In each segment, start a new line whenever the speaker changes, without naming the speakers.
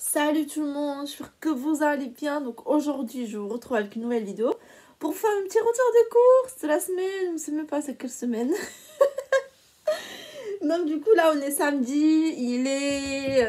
Salut tout le monde, j'espère que vous allez bien. Donc aujourd'hui, je vous retrouve avec une nouvelle vidéo pour faire un petit retour de course de la semaine. Je ne sais même pas c'est quelle semaine. Donc du coup, là, on est samedi, il est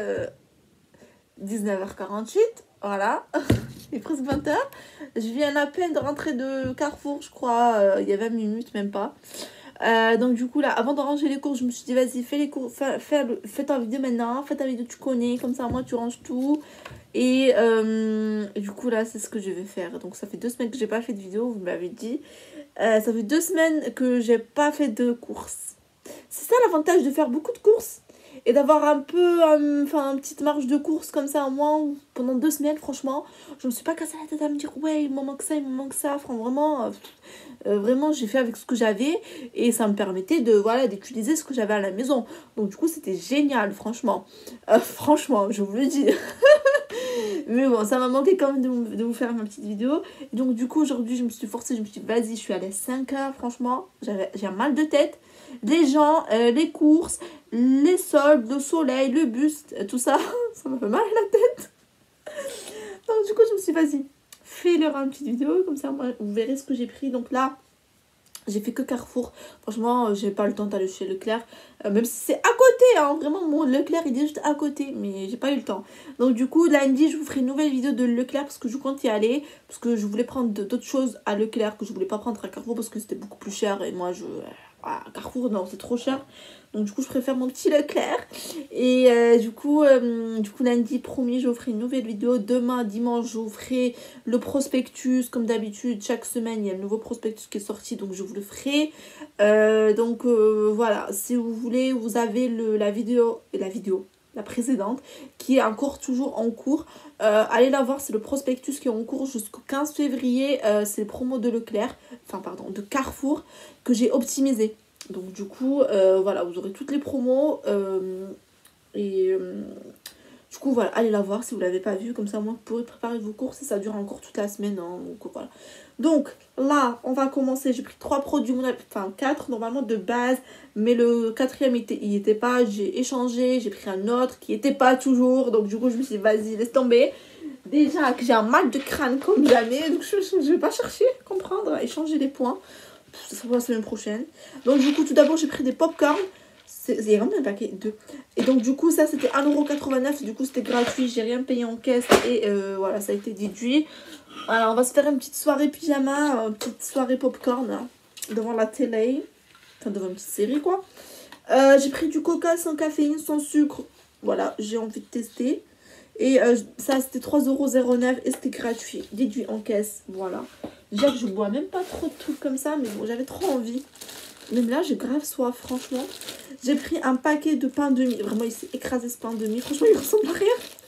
19h48. Voilà, il est presque 20h. Je viens à peine de rentrer de Carrefour, je crois, il y a 20 minutes, même pas. Donc du coup là, avant de ranger les courses, je me suis dit vas-y, fais les courses, fais ta vidéo maintenant, fais ta vidéo, tu connais, comme ça moi tu ranges tout. Et du coup là, c'est ce que je vais faire. Donc ça fait 2 semaines que j'ai pas fait de vidéo, vous m'avez dit. Ça fait 2 semaines que j'ai pas fait de courses. C'est ça l'avantage de faire beaucoup de courses et d'avoir un peu, une petite marge de courses comme ça, moi, pendant 2 semaines, franchement, je me suis pas cassé la tête à me dire ouais, il me manque ça, il me manque ça. Enfin, vraiment, j'ai fait avec ce que j'avais et ça me permettait de voilà d'utiliser ce que j'avais à la maison. Donc du coup, c'était génial, franchement. Franchement, je vous le dis. Mais bon, ça m'a manqué quand même de vous faire ma petite vidéo. Et donc du coup, aujourd'hui, je me suis forcée, je me suis dit, vas-y, je suis allée à 5h, franchement. J'ai un mal de tête. Les gens, les courses, les soldes, le soleil, le bus, tout ça, ça m'a fait mal à la tête. Donc du coup, je me suis dit, vas-y, fais-leur une petite vidéo, comme ça, moi, vous verrez ce que j'ai pris. Donc là, j'ai fait que Carrefour. Franchement, j'ai pas le temps d'aller chez Leclerc. Même si c'est à côté, hein. Vraiment, mon Leclerc, il est juste à côté. Mais j'ai pas eu le temps. Donc, du coup, lundi, je vous ferai une nouvelle vidéo de Leclerc parce que je compte y aller. Parce que je voulais prendre d'autres choses à Leclerc que je voulais pas prendre à Carrefour parce que c'était beaucoup plus cher. Et moi, à Carrefour, non, c'est trop cher. Donc, du coup, je préfère mon petit Leclerc. Et du coup, lundi, promis, je vous ferai une nouvelle vidéo. Demain, dimanche, je vous ferai le prospectus. Comme d'habitude, chaque semaine, il y a le nouveau prospectus qui est sorti. Donc, je vous le ferai. Voilà, si vous voulez, vous avez la précédente, qui est encore toujours en cours. Allez la voir, c'est le prospectus qui est en cours jusqu'au 15 février. C'est le promo de Leclerc, de Carrefour, que j'ai optimisé. Donc du coup, voilà, vous aurez toutes les promos. Du coup, voilà, allez la voir si vous ne l'avez pas vue. Comme ça, moi, vous pourrez préparer vos courses et ça dure encore toute la semaine. Hein, donc, voilà. Donc, là, on va commencer. J'ai pris 3 produits, 4 normalement de base. Mais le quatrième, il n'était pas. J'ai échangé. J'ai pris un autre qui n'était pas toujours. Donc, du coup, je me suis dit, vas-y, laisse tomber. Déjà que j'ai un mal de crâne comme jamais. Donc, je ne vais pas chercher à comprendre, à échanger les points. Ça sera la semaine prochaine. Donc, du coup, tout d'abord, j'ai pris des pop-corn. Il y a vraiment un paquet, 2. Et donc du coup ça c'était 1,89€. Du coup c'était gratuit, j'ai rien payé en caisse. Et voilà, ça a été déduit. Alors on va se faire une petite soirée pyjama, une petite soirée popcorn hein, devant la télé. Enfin devant une petite série quoi. J'ai pris du coca sans caféine, sans sucre. Voilà, j'ai envie de tester. Et ça c'était 3,09€ et c'était gratuit, déduit en caisse. Voilà. Déjà que je bois même pas trop de trucs comme ça, mais bon j'avais trop envie. Même là, j'ai grave soif, franchement. J'ai pris un paquet de pain de mie. Vraiment, il s'est écrasé ce pain de mie. Franchement, il ressemble à rien.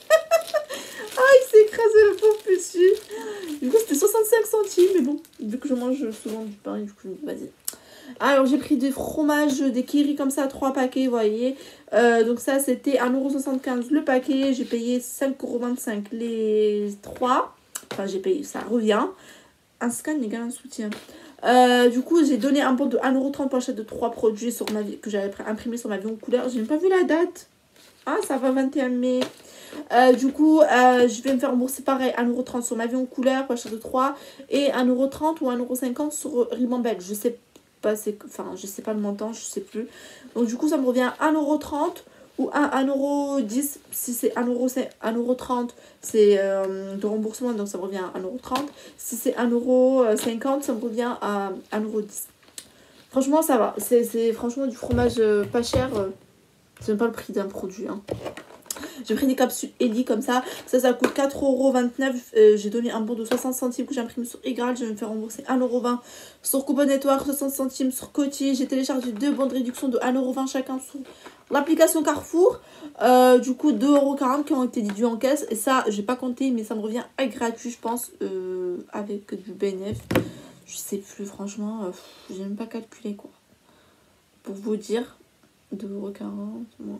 Ah, il s'est écrasé le pauvre petit. Du coup, c'était 65 centimes. Mais bon, vu que je mange souvent du pain, du coup, vas-y. Alors, j'ai pris des fromages, des kiri comme ça, 3 paquets, vous voyez. Donc ça, c'était 1,75€ le paquet. J'ai payé 5,25€ les 3. Enfin, j'ai payé, ça revient. Un scan égale un soutien. Du coup, j'ai donné un bon de 1,30€ pour acheter de 3 produits sur ma vie, que j'avais imprimé sur ma vie en couleur. J'ai même pas vu la date. Ah, ça va 21 mai. Du coup, je vais me faire rembourser pareil 1,30€ sur ma vie en couleur pour acheter de 3. Et 1,30€ ou 1,50€ sur Ribambelle. Je sais pas, je sais pas le montant, je sais plus. Donc, du coup, ça me revient 1,30€ ou 1,10€. Si c'est 1,30€, c'est de remboursement, donc ça me revient à 1,30€. Si c'est 1,50€, ça me revient à 1,10€. Franchement, ça va. C'est franchement du fromage pas cher. C'est même pas le prix d'un produit. Hein. J'ai pris des capsules Ellie comme ça. Ça coûte 4,29€. J'ai donné un bon de 60 centimes que j'imprime sur Egral. Je vais me faire rembourser 1,20€ sur Coupon Network, 60 centimes sur Coty. J'ai téléchargé 2 bons de réduction de 1,20€ chacun sur l'application Carrefour. Du coup, 2,40€ qui ont été déduits en caisse. Et ça, j'ai pas compté, mais ça me revient à gratuit, je pense, avec du BNF. Je sais plus, franchement. J'ai même pas calculé, quoi. Pour vous dire, 2,40€. Bon.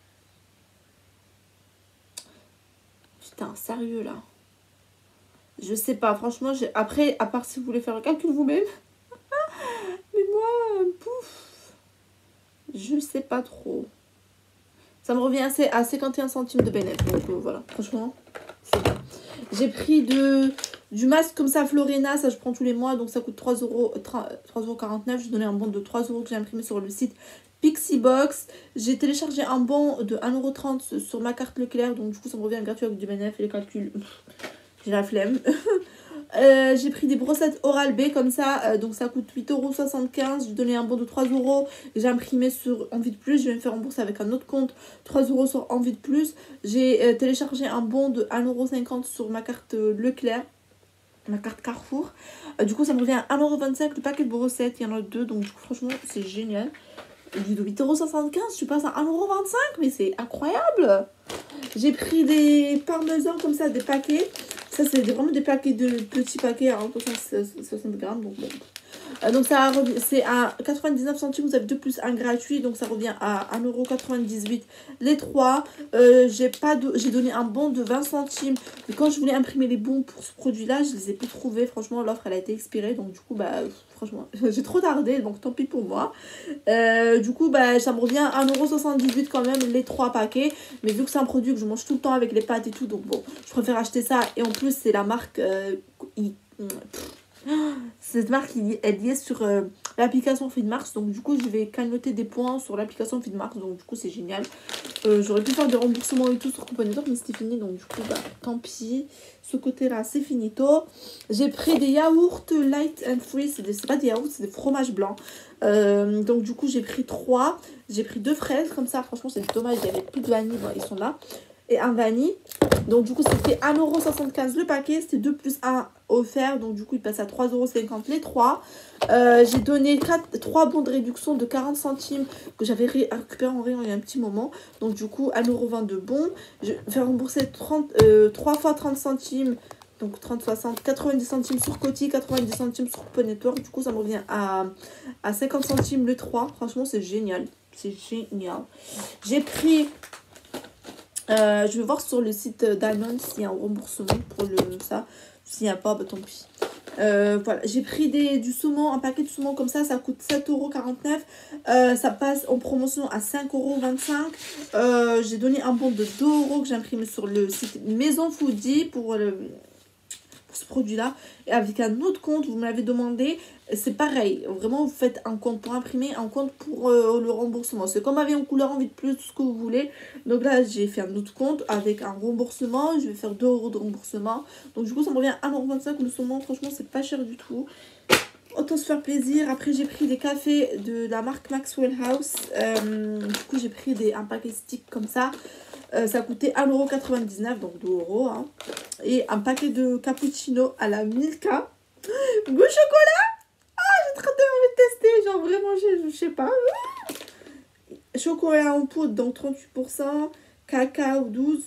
Putain, sérieux là. Je sais pas, franchement, après, à part si vous voulez faire le calcul vous-même. Mais moi, pouf. Je sais pas trop. Ça me revient à 51 centimes de bénéfice. Donc voilà, franchement, c'est bien. J'ai pris du masque comme ça, Florena, ça je prends tous les mois, donc ça coûte 3,49 €. J'ai donné un bon de 3 € que j'ai imprimé sur le site Pixiebox. J'ai téléchargé un bon de 1,30 € sur ma carte Leclerc, donc du coup ça me revient gratuit avec du bénéfice et les calculs. J'ai la flemme. J'ai pris des brossettes Oral-B comme ça, donc ça coûte 8,75 €. J'ai donné un bon de 3 €. J'ai imprimé sur Envie de Plus. Je vais me faire rembourser avec un autre compte. 3 € sur Envie de Plus. J'ai téléchargé un bon de 1,50 € sur ma carte Leclerc, ma carte Carrefour. Du coup, ça me revient à 1,25 € le paquet de brossettes. Il y en a deux, donc du coup, franchement, c'est génial. Du 8,75 €, je passe à 1,25 €, mais c'est incroyable. J'ai pris des parmesans comme ça, des paquets. Ça, c'est vraiment des paquets de petits paquets à 60 grammes. Donc, bon. Donc c'est à 99 centimes, vous avez 2 plus 1 gratuit, donc ça revient à 1,98 € les 3. J'ai donné un bon de 20 centimes, mais quand je voulais imprimer les bons pour ce produit-là, je les ai plus trouvés. Franchement, l'offre elle a été expirée, donc du coup, bah franchement, j'ai trop tardé, donc tant pis pour moi. Du coup, bah ça me revient à 1,78 € quand même les 3 paquets, mais vu que c'est un produit que je mange tout le temps avec les pâtes et tout, donc bon, je préfère acheter ça. Et en plus, c'est la marque cette marque elle y est sur l'application Feedmars, donc du coup je vais cagnoter des points sur l'application Feedmars, donc du coup c'est génial. J'aurais pu faire des remboursements et tout sur Couponetor, mais c'était fini, donc du coup bah tant pis, ce côté là c'est finito. J'ai pris des yaourts light and free, c'est pas des yaourts, c'est des fromages blancs. Donc du coup j'ai pris 3, j'ai pris 2 fraises comme ça, franchement c'est dommage, il y avait plus de vanille, bon, ils sont là, et un vanille. Donc du coup c'était 1,75 € le paquet, c'était 2 plus 1 offert, donc du coup il passe à 3,50 € les 3. J'ai donné 3 bons de réduction de 40 centimes que j'avais récupéré en rayon il y a un petit moment, donc du coup 1,20 € de bons. Je vais faire rembourser 3 fois 30 centimes, donc 30, 60, 90 centimes sur Coty, 90 centimes sur Couponetor. Du coup ça me revient à 50 centimes le 3. Franchement c'est génial, c'est génial. J'ai pris je vais voir sur le site Danone s'il y a un remboursement pour ça. S'il n'y a pas, bah tant pis. Voilà, j'ai pris du saumon, un paquet de saumon comme ça coûte 7,49 €. Ça passe en promotion à 5,25 €. J'ai donné un bon de 2 € que j'ai imprimé sur le site Maison Foodie pour ce produit-là. Et avec un autre compte, vous me l'avez demandé, c'est pareil. Vraiment, vous faites un compte pour imprimer, un compte pour le remboursement. C'est comme avec en couleur, Envie de Plus, tout ce que vous voulez. Donc là, j'ai fait un autre compte avec un remboursement. Je vais faire 2 € de remboursement. Donc du coup, ça me revient à 1,25 € le saumon. Franchement, c'est pas cher du tout. Autant se faire plaisir. Après, j'ai pris des cafés de la marque Maxwell House. Du coup, j'ai pris un paquet stick comme ça. Ça coûtait 1,99 €, donc 2 €. Hein. Et un paquet de cappuccino à la Milka. Goût chocolat. J'ai trop envie de tester. Genre vraiment, je sais pas. Chocolat en poudre, donc 38%. Cacao 12%.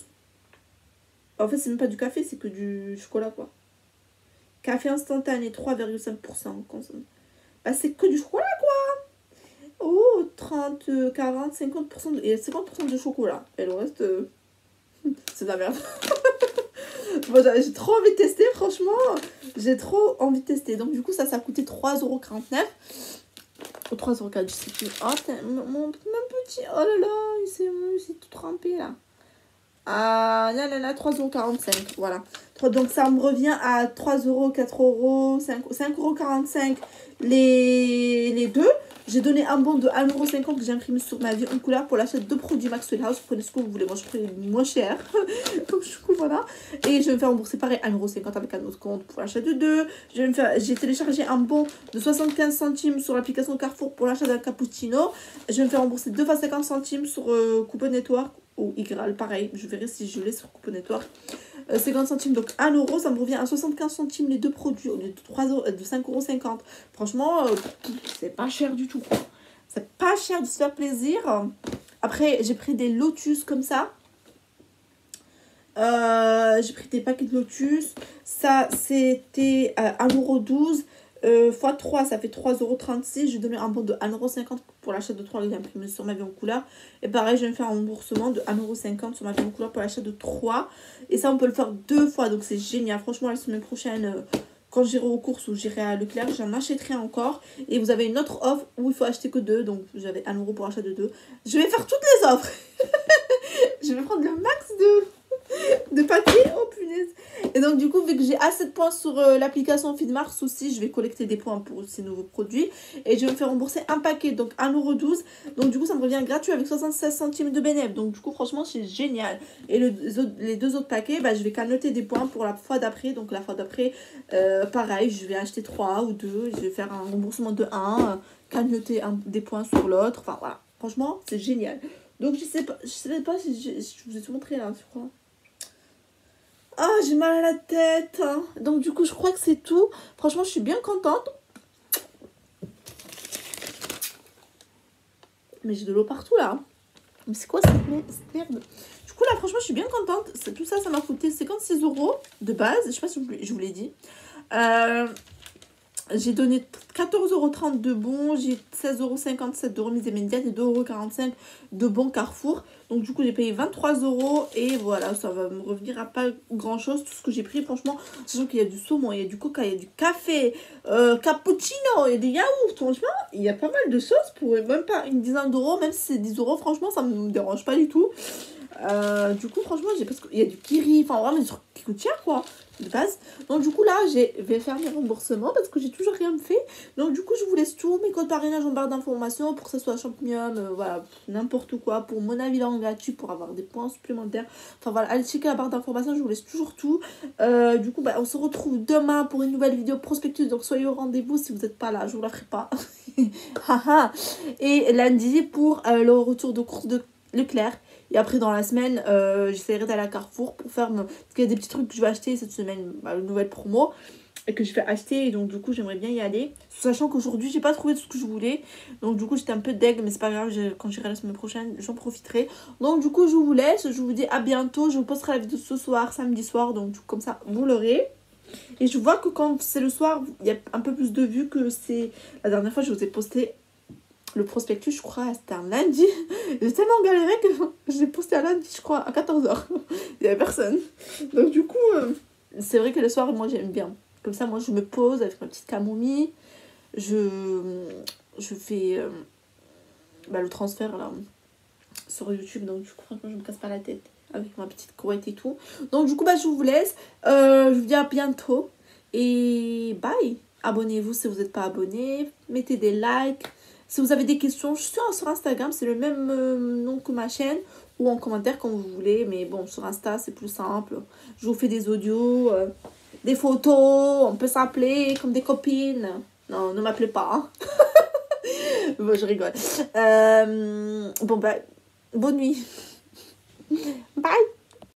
En fait, c'est même pas du café, c'est que du chocolat, quoi. Café instantané, 3,5%. Bah, c'est que du chocolat, quoi. Oh, 30, 40, 50%. Et 50% de chocolat. Et le reste, c'est de la merde. Bon, j'ai trop envie de tester, franchement. J'ai trop envie de tester. Donc, du coup, ça a coûté 3,49 €. Ou 3,04 €, je sais plus. Oh, mon petit. Oh là là, il s'est tout trempé, là. Ah là là là, 3,45 €. Voilà. Donc, ça me revient à 3 €, 4 €, 5,45 € les deux. J'ai donné un bon de 1,50 € que j'ai imprimé sur ma vie en couleur pour l'achat de 2 produits Maxwell House. Vous prenez ce que vous voulez. Moi, je prends moins cher. Donc, du coup, voilà. Et je vais me faire rembourser pareil 1,50 € avec un autre compte pour l'achat de 2. J'ai téléchargé un bon de 75 centimes sur l'application Carrefour pour l'achat d'un cappuccino. Je vais me faire rembourser 2 fois 50 centimes sur Couponetor ou Igral. Pareil, je verrai si je l'ai sur Couponetor. 50 centimes, donc 1 €, ça me revient à 75 centimes les deux produits au lieu de 5,50 €. Franchement, c'est pas cher du tout. C'est pas cher de se faire plaisir. Après, j'ai pris des Lotus comme ça. J'ai pris des paquets de Lotus. Ça, c'était 1,12 € x 3, ça fait 3,36 €. J'ai donné un bon de 1,50 € pour l'achat de 3 que j'ai imprimé sur ma vie en couleur. Et pareil, je vais me faire un remboursement de 1,50 € sur ma vie en couleur pour l'achat de 3. Et ça, on peut le faire 2 fois. Donc, c'est génial. Franchement, la semaine prochaine, quand j'irai aux courses ou j'irai à Leclerc, j'en achèterai encore. Et vous avez une autre offre où il faut acheter que 2. Donc, j'avais 1 € pour achat de 2. Je vais faire toutes les offres. Je vais prendre le max de papier. Oh punaise. Et donc du coup, vu que j'ai assez de points sur l'application Feedmars aussi, je vais collecter des points pour ces nouveaux produits. Et je vais me faire rembourser un paquet, donc 1,12 €. Donc du coup, ça me revient gratuit avec 76 centimes de bénéfice. Donc du coup, franchement, c'est génial. Et les deux autres paquets, bah, je vais cagnotter des points pour la fois d'après. Donc la fois d'après, pareil, je vais acheter 3 ou 2. Je vais faire un remboursement de 1, cagnoter des points sur l'autre. Enfin voilà, franchement, c'est génial. Donc je sais pas si je vous ai tout montré là, je crois. Ah, j'ai mal à la tête, hein. Donc du coup, je crois que c'est tout. Franchement, je suis bien contente. Mais j'ai de l'eau partout là. Mais c'est quoi cette merde? Du coup là, franchement, je suis bien contente. Tout ça, ça m'a coûté 56 € de base. Je sais pas si je vous l'ai dit. J'ai donné 14,30 € de bons, j'ai 16,57 € de remise immédiate et 2,45 € de bons Carrefour. Donc du coup j'ai payé 23 € et voilà, ça va me revenir à pas grand chose tout ce que j'ai pris franchement. Sachant qu'il y a du saumon, il y a du coca, il y a du café, cappuccino, il y a des yaourts, franchement il y a pas mal de choses pour même pas une dizaine d'euros, même si c'est 10 € franchement ça me dérange pas du tout. Du coup franchement j'ai parce qu'il y a du kiri, enfin vraiment des trucs qui coûtent cher quoi de base. Donc du coup là je vais faire mes remboursements parce que j'ai toujours rien fait. Donc du coup je vous laisse tous mes codes parrainage en barre d'informations pour que ce soit Champignum, voilà, n'importe quoi, pour mon avis là en gratuit pour avoir des points supplémentaires. Enfin voilà, allez checker la barre d'informations, je vous laisse toujours tout. Du coup bah, on se retrouve demain pour une nouvelle vidéo prospectus, donc soyez au rendez-vous si vous n'êtes pas là, je vous la ferai pas. Et lundi pour le retour de course de Leclerc. Et après dans la semaine j'essaierai d'aller à Carrefour pour faire parce qu'il y a des petits trucs que je vais acheter cette semaine, une nouvelle promo et que je vais acheter, et donc du coup j'aimerais bien y aller, sachant qu'aujourd'hui j'ai pas trouvé tout ce que je voulais, donc du coup j'étais un peu deg, mais c'est pas grave, quand j'irai la semaine prochaine j'en profiterai. Donc du coup je vous laisse, je vous dis à bientôt, je vous posterai la vidéo ce soir, samedi soir, donc comme ça vous l'aurez. Et je vois que quand c'est le soir il y a un peu plus de vues que c'est la dernière fois. Je vous ai posté le prospectus, je crois, c'était un lundi. J'ai tellement galéré que j'ai posté un lundi, je crois, à 14 h. Il n'y avait personne. Donc du coup, c'est vrai que le soir, moi, j'aime bien. Comme ça, moi, je me pose avec ma petite camomille. Je fais le transfert, là, sur YouTube. Donc du coup, franchement, je me casse pas la tête avec ma petite couette et tout. Donc du coup, bah, je vous laisse. Je vous dis à bientôt. Et bye. Abonnez-vous si vous n'êtes pas abonné. Mettez des likes. Si vous avez des questions, je suis sur Instagram, c'est le même nom que ma chaîne, ou en commentaire quand vous voulez, mais bon, sur Insta, c'est plus simple. Je vous fais des audios, des photos, on peut s'appeler comme des copines. Non, ne m'appelez pas, hein. Bon, je rigole. Bon, bah, bonne nuit. Bye.